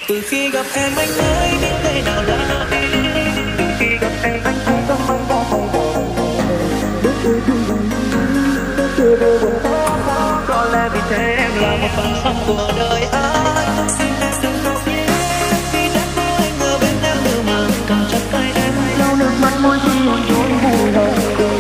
Từ khi gặp em anh mới biết thế nào là yêu. Từ khi gặp em anh thấy tâm anh đã thay đổi. Biết yêu thương rằng biết chưa bao giờ có lẽ vì thế em là một phần sống của đời anh. Xin em đừng khóc nhé, vì đã có anh ở bên em từ mà cầm chặt tay em lau nước mắt mỗi khi buồn vui lòng.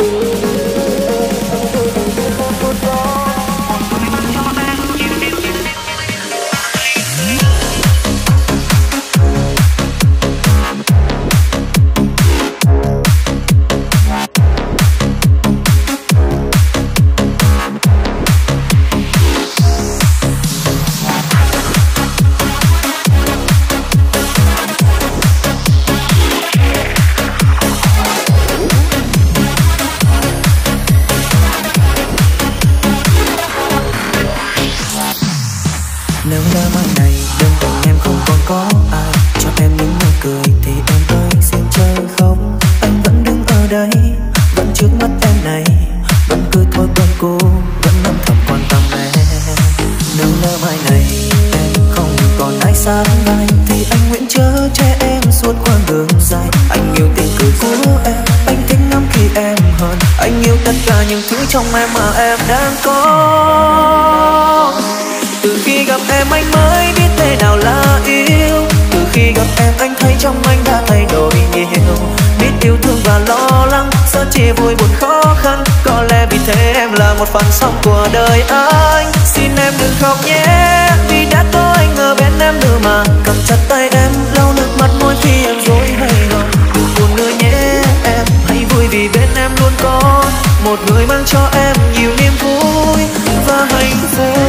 Nếu đêm mai này bên cạnh em không còn có ai cho em những nụ cười thì em ơi xin chơi không? Anh vẫn đứng ở đây, vẫn trước mắt em này, vẫn cứ thôi quen cô, vẫn âm thầm quan tâm em. Nếu đêm mai này em không còn ai sáng mai thì anh nguyện chở che em suốt quãng đường dài. Anh yêu tiếng cười của em, anh thích ngắm khi em hơn, anh yêu tất cả những thứ trong em mà em đang có. Từ khi gặp em anh mới biết thế nào là yêu. Từ khi gặp em anh thấy trong anh đã thay đổi nhiều. Biết yêu thương và lo lắng, sợ chia vui buồn khó khăn. Có lẽ vì thế em là một phần sống của đời anh. Xin em đừng khóc nhé, vì đã có anh ở bên em nữa mà. Cầm chặt tay em, lau nước mắt mỗi khi em dối hay lòng. Đừng buồn nữa nhé em, hãy vui vì bên em luôn có một người mang cho em nhiều niềm vui và hạnh phúc.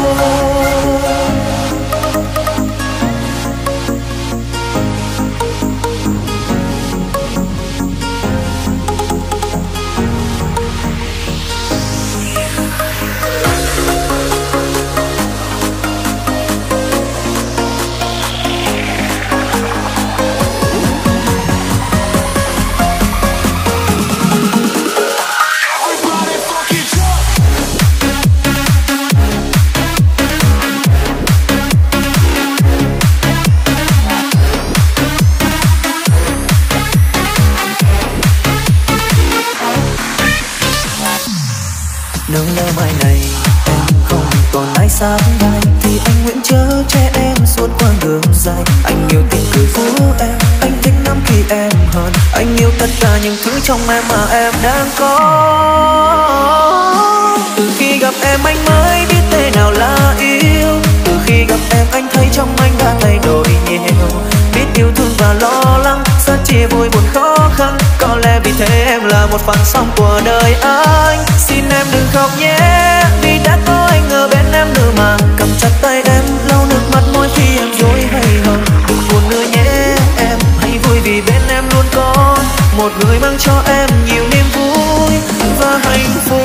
Nếu lỡ mai này em không còn ai sáng mai thì anh nguyện chở che em suốt quãng đường dài. Anh yêu tiếng cười của em, anh thích ngắm khi em hơn, anh yêu tất cả những thứ trong em mà em đang có. Từ khi gặp em anh mới biết thế nào là yêu. Từ khi gặp em anh thấy trong anh đã thay đổi nhiều. Biết yêu thương và lo lắng, sẽ chia vui buồn khó khăn. Có lẽ vì thế em là một phần sống của đời anh. Xin em đừng khóc nhé, vì đã có anh ở bên em nữa mà. Cầm chặt tay em, lau nước mắt mỗi khi em dối hay hồng. Đừng buồn nữa nhé em, hãy vui vì bên em luôn có một người mang cho em nhiều niềm vui và hạnh phúc.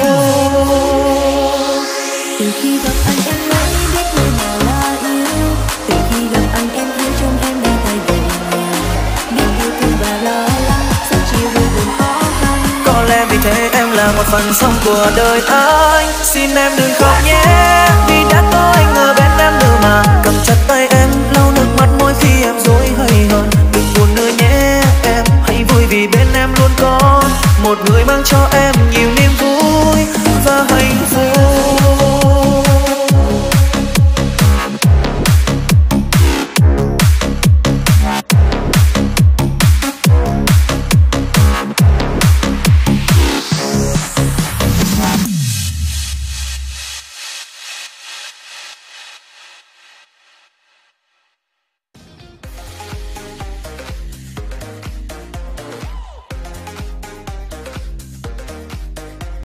Từ khi gặp anh em mới biết thế nào là yêu. Từ khi gặp anh em thấy trong em đã thay đổi nhiều. Biết yêu thương và lo lắng, sẽ chia vui buồn khó khăn. Có lẽ vì thế em là một phần sống của đời anh. Xin em đừng khóc nhé, vì đã có anh ở bên em nữa mà. Cầm chặt tay